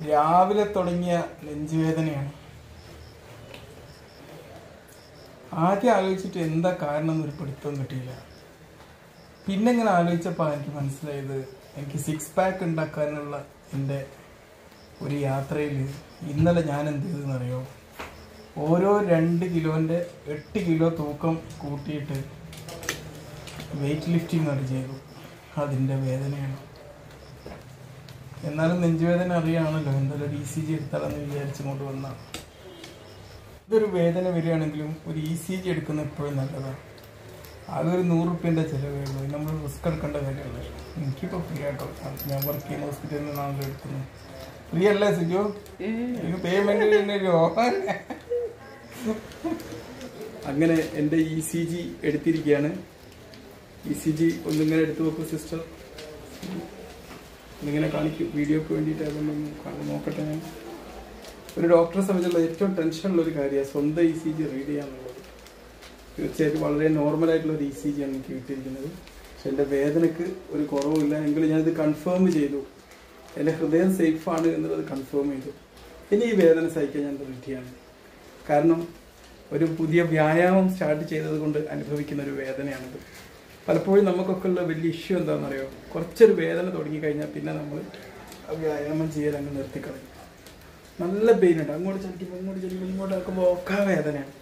രാവിലെ തുടങ്ങിയ നെഞ്ചുവേദനയാണ്. ആദ്യം ആലോചിച്ചിട്ട് എന്താ കാരണം എന്നൊരു പിടുത്തം കിട്ടിയില്ല. പിന്നെ ഇങ്ങനെ ആലോചിച്ചപ്പോൾ എനിക്ക് മനസ്സിലായത് എനിക്ക് 6 പാക്ക് ഉണ്ടാക്കാനുള്ള എൻ്റെ ഒരു യാത്രയിൽ ഇന്നലെ ഞാൻ എന്ത് ചെയ്തെന്നറിയോ, ഓരോ 2 കിലോൻ്റെ 8 കിലോ തൂക്കം കൂട്ടിയിട്ട് വെയിറ്റ് ലിഫ്റ്റിംഗ് അത് ചെയ്തു. അതിൻ്റെ വേദനയാണ്. എന്നാലും നെഞ്ചുവേദന അറിയാണല്ലോ, എന്തായാലും ഒരു ECG എടുത്താലെന്ന് വിചാരിച്ചിങ്ങോട്ട് വന്നാൽ. ഇതൊരു വേദന വരികയാണെങ്കിലും ഒരു ECG എടുക്കുന്ന എപ്പോഴും നല്ലതാണ്. അതൊരു 100 റുപ്യൻ്റെ ചിലവേ ഉള്ളൂ. നമ്മൾ റിസ്ക് എടുക്കേണ്ട കാര്യമല്ല. എനിക്കിപ്പോൾ ഫ്രീ ആയിട്ടോ, ഞാൻ വർക്ക് ചെയ്യുന്ന ഹോസ്പിറ്റലിൽ നിന്നാണല്ലോ എടുക്കുന്നത്. ഫ്രീ അല്ലേ സിജോ? എനിക്ക് പേയ്മെന്റ് തന്നെയോ? അങ്ങനെ എൻ്റെ ECG എടുത്തിരിക്കുകയാണ്. ECG ഒന്നിങ്ങനെ എടുത്തു വെക്കും സിസ്റ്റർ, ഒന്നിങ്ങനെ കാണിക്കും. വീഡിയോക്ക് വേണ്ടിയിട്ട് അതൊന്നും നോക്കട്ടെ. ഞാൻ ഒരു ഡോക്ടറെ സംബന്ധിച്ചുള്ള ഏറ്റവും ടെൻഷനുള്ളൊരു കാര്യമാണ് സ്വന്തം ECG റീഡ് ചെയ്യാന്നുള്ളത്. തീർച്ചയായിട്ടും വളരെ നോർമലായിട്ടുള്ളൊരു ECG ആണ് എനിക്ക് കിട്ടിയിരിക്കുന്നത്. പക്ഷെ എൻ്റെ വേദനയ്ക്ക് ഒരു കുറവുമില്ല. എങ്കിലും ഞാനിത് കൺഫേം ചെയ്തു, എൻ്റെ ഹൃദയം സേഫാണ് എന്നുള്ളത് കൺഫേം ചെയ്തു. ഇനി ഈ വേദന സഹിക്കാൻ ഞാൻ റെഡിയാണ്. കാരണം ഒരു പുതിയ വ്യായാമം സ്റ്റാർട്ട് ചെയ്തത് കൊണ്ട് അനുഭവിക്കുന്ന ഒരു വേദനയാണിത്. പലപ്പോഴും നമുക്കൊക്കെ ഉള്ള വലിയ ഇഷ്യൂ എന്താണെന്നറിയോ, കുറച്ചൊരു വേദന തുടങ്ങിക്കഴിഞ്ഞാൽ പിന്നെ നമ്മൾ വ്യായാമം ചെയ്യൽ അങ്ങ് നിർത്തിക്കളയും. നല്ല പെയിൻ ഉണ്ട്, അങ്ങോട്ട് ചലിക്കുമ്പോൾ ഇങ്ങോട്ട് ആക്കുമ്പോൾ ഒക്കെ വേദനയാണ്.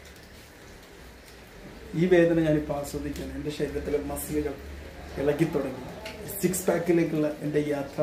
ഈ വേദന ഞാനിപ്പോൾ ആസ്വദിക്കുകയാണ്. എൻ്റെ ശരീരത്തിലെ മസിലുകൾ ഇളകി തുടങ്ങി. 6 പാക്കിലേക്കുള്ള എൻ്റെ യാത്ര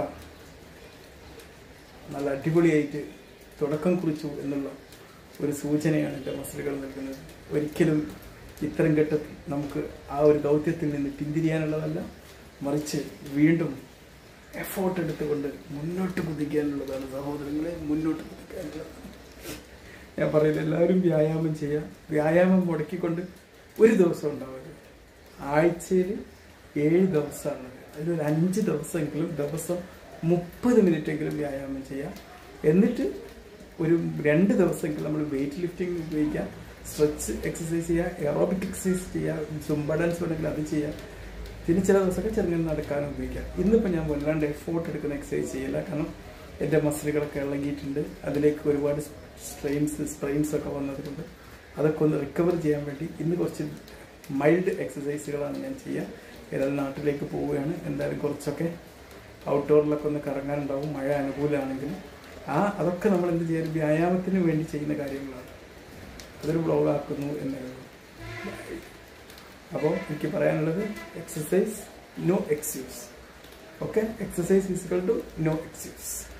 നല്ല അടിപൊളിയായിട്ട് തുടക്കം കുറിച്ചു എന്നുള്ള ഒരു സൂചനയാണ് എൻ്റെ മസിലുകൾ നൽകുന്നത്. ഒരിക്കലും ഇത്തരം ഘട്ടത്തിൽ നമുക്ക് ആ ഒരു ദൗത്യത്തിൽ നിന്ന് പിന്തിരിയാനുള്ളതല്ല, മറിച്ച് വീണ്ടും എഫോർട്ട് എടുത്തുകൊണ്ട് മുന്നോട്ട് കുതിക്കാനുള്ളതാണ് സഹോദരങ്ങളെ, മുന്നോട്ട് കുതിക്കാനുള്ളതാണ്. ഞാൻ പറയുന്നത് എല്ലാവരും വ്യായാമം ചെയ്യുക. വ്യായാമം മുടക്കിക്കൊണ്ട് ഒരു ദിവസം ഉണ്ടാവരുത്. ആഴ്ചയിൽ 7 ദിവസമാണുള്ളത്. അതിലൊരു 5 ദിവസമെങ്കിലും ദിവസം 30 മിനിറ്റെങ്കിലും വ്യായാമം ചെയ്യാം. എന്നിട്ട് ഒരു 2 ദിവസമെങ്കിലും നമ്മൾ വെയിറ്റ് ലിഫ്റ്റിംഗ് ഉപയോഗിക്കാം, സ്ട്രെച്ച് എക്സസൈസ് ചെയ്യുക, എറോബിക് എക്സസൈസ് ചെയ്യുക, സുംബ ഡാൻസ് ഉണ്ടെങ്കിൽ അത് ചെയ്യാം. പിന്നെ ചില ദിവസമൊക്കെ ചെറുങ്ങനെ നടക്കാനും ഉപയോഗിക്കാം. ഇന്നിപ്പോൾ ഞാൻ വല്ലാണ്ട് എഫോർട്ട് എടുക്കുന്ന എക്സസൈസ് ചെയ്യില്ല, കാരണം എൻ്റെ മസിലുകളൊക്കെ ഇളകിയിട്ടുണ്ട്. അതിലേക്ക് ഒരുപാട് സ്ട്രെയിൻസ് ഒക്കെ വന്നതുകൊണ്ട് അതൊക്കെ ഒന്ന് റിക്കവർ ചെയ്യാൻ വേണ്ടി ഇന്ന് കുറച്ച് മൈൽഡ് എക്സസൈസുകളാണ് ഞാൻ ചെയ്യുക. ഏതായാലും നാട്ടിലേക്ക് പോവുകയാണ്. എന്തായാലും കുറച്ചൊക്കെ ഔട്ട്ഡോറിലൊക്കെ ഒന്ന് കറങ്ങാനുണ്ടാവും, മഴ അനുകൂലമാണെങ്കിലും. അതൊക്കെ നമ്മൾ എന്ത് ചെയ്യാൻ, വ്യായാമത്തിന് വേണ്ടി ചെയ്യുന്ന കാര്യങ്ങളാണ്. അതൊരു വ്ലോഗാക്കുന്നു എന്നേ ഉള്ളൂ. അപ്പോൾ എനിക്ക് പറയാനുള്ളത് exercise, no excuse. Okay, exercise is equal to no excuse.